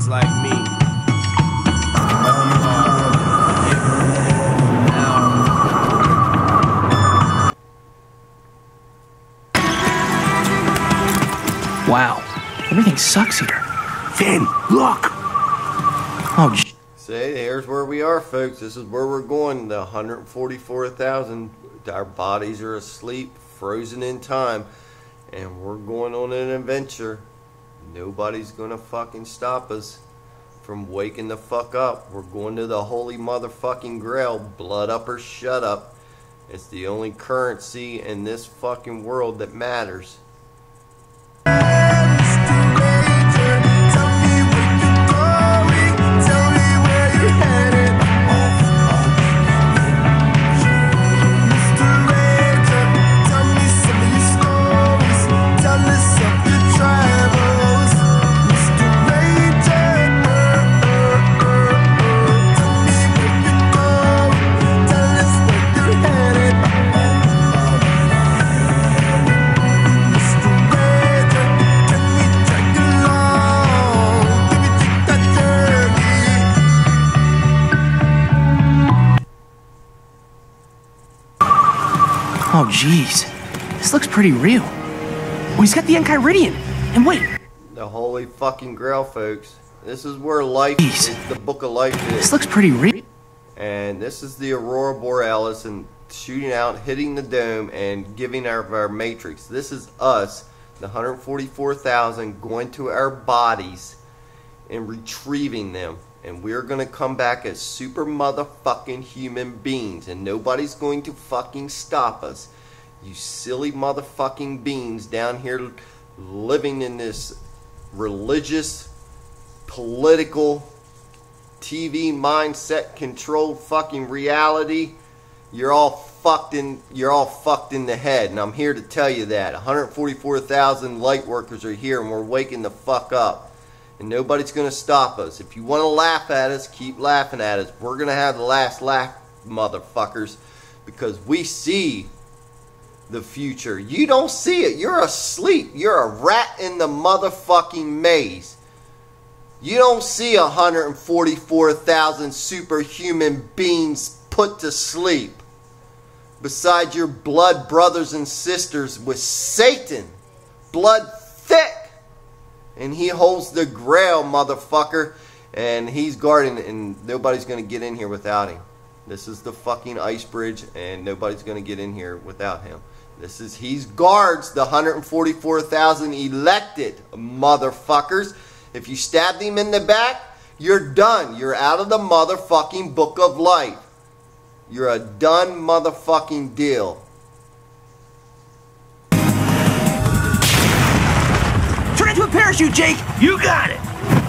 like me. Wow, everything sucks here. Finn, look! Oh, See, here's where we are, folks. This is where we're going. The 144,000. Our bodies are asleep, frozen in time, and we're going on an adventure. Nobody's gonna fucking stop us from waking the fuck up. We're going to the holy motherfucking grail. Blood up or shut up. It's the only currency in this fucking world that matters. Oh, jeez. This looks pretty real. Oh, he's got the Enchiridion. And wait. The holy fucking grail, folks. This is where life is, the book of life is. This looks pretty real. And this is the Aurora Borealis and shooting out, hitting the dome, and giving our matrix. This is us, the 144,000, going to our bodies and retrieving them. And we're going to come back as super motherfucking human beings. And nobody's going to fucking stop us. You silly motherfucking beings down here living in this religious, political, TV mindset controlled fucking reality. You're all fucked in the head. And I'm here to tell you that. 144,000 light workers are here and we're waking the fuck up. And nobody's going to stop us. If you want to laugh at us, keep laughing at us. We're going to have the last laugh, motherfuckers. Because we see the future. You don't see it. You're asleep. You're a rat in the motherfucking maze. You don't see 144,000 superhuman beings put to sleep. Besides your blood brothers and sisters with Satan. Blood thick. And he holds the grail, motherfucker. And he's guarding it. And nobody's going to get in here without him. This is the fucking ice bridge. And nobody's going to get in here without him. He guards the 144,000 elected motherfuckers. If you stabbed him in the back, you're done. You're out of the motherfucking book of life. You're a done motherfucking deal. Turn into a parachute, Jake! You got it!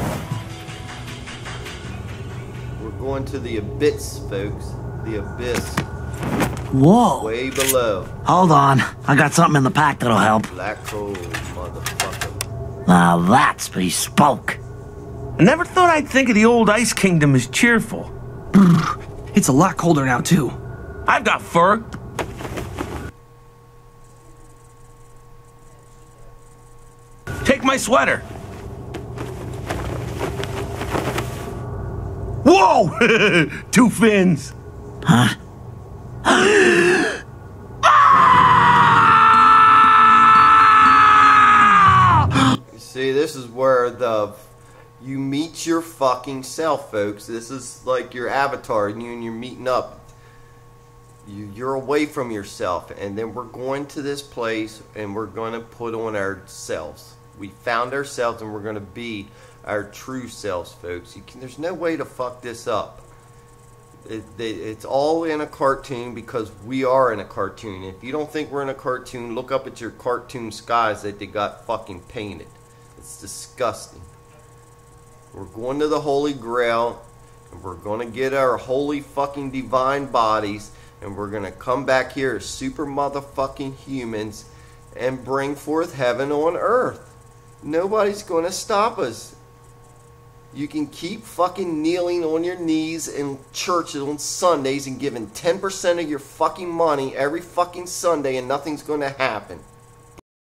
We're going to the abyss, folks. The abyss. Whoa. Way below. Hold on. I got something in the pack that'll help. Black hole, motherfucker. Now that's bespoke. I never thought I'd think of the old Ice Kingdom as cheerful. It's a lot colder now, too. I've got fur. Take my sweater. Whoa! 2 fins. Huh? See, this is where you meet your fucking self, folks. This is like your avatar, and you're meeting up. You're away from yourself, and then we're going to this place, and we're going to put on ourselves. We found ourselves, and we're going to be our true selves, folks. There's no way to fuck this up. It's all in a cartoon because we are in a cartoon. If you don't think we're in a cartoon, look up at your cartoon skies that they got fucking painted. It's disgusting. We're going to the Holy Grail, and we're going to get our holy fucking divine bodies, and we're going to come back here as super motherfucking humans and bring forth heaven on earth. Nobody's going to stop us. You can keep fucking kneeling on your knees in church on Sundays and giving 10% of your fucking money every fucking Sunday and nothing's going to happen.